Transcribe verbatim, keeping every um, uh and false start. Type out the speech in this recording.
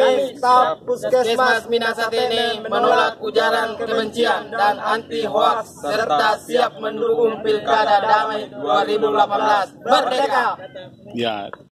Kami staf Puskesmas Minasatene menolak ujaran kebencian dan anti hoaks serta siap mendukung Pilkada Damai dua ribu delapan belas. Merdeka! Ya.